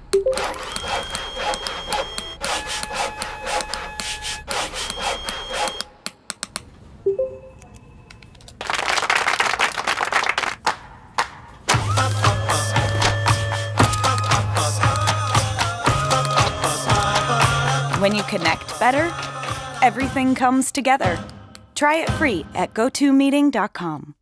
When you connect better, everything comes together. Try it free at GoToMeeting.com.